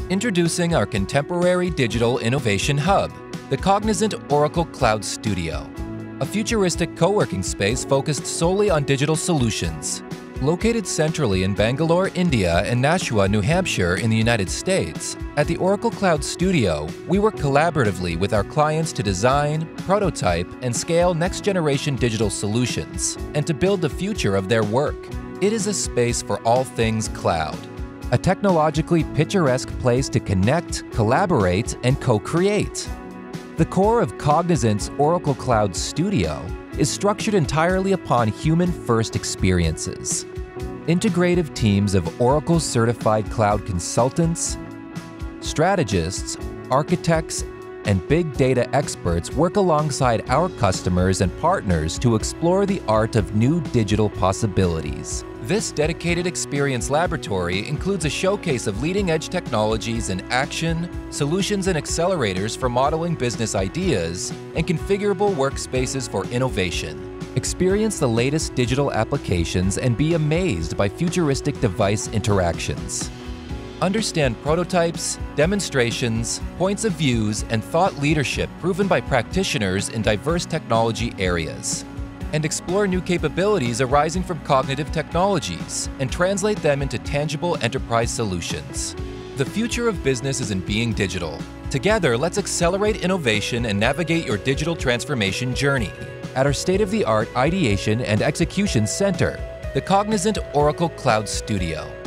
Introducing our contemporary digital innovation hub, the Cognizant Oracle Cloud Studio, a futuristic co-working space focused solely on digital solutions. Located centrally in Bangalore, India and Nashua, New Hampshire in the United States, at the Oracle Cloud Studio, we work collaboratively with our clients to design, prototype, and scale next-generation digital solutions, and to build the future of their work. It is a space for all things cloud, a technologically picturesque place to connect, collaborate, and co-create. The core of Cognizant's Oracle Cloud Studio is structured entirely upon human-first experiences. Integrative teams of Oracle-certified cloud consultants, strategists, architects, and big data experts work alongside our customers and partners to explore the art of new digital possibilities. This dedicated experience laboratory includes a showcase of leading-edge technologies in action, solutions and accelerators for modeling business ideas, and configurable workspaces for innovation. Experience the latest digital applications and be amazed by futuristic device interactions. Understand prototypes, demonstrations, points of views, and thought leadership proven by practitioners in diverse technology areas. And explore new capabilities arising from cognitive technologies and translate them into tangible enterprise solutions. The future of business is in being digital. Together, let's accelerate innovation and navigate your digital transformation journey at our state-of-the-art ideation and execution center, the Cognizant Oracle Cloud Studio.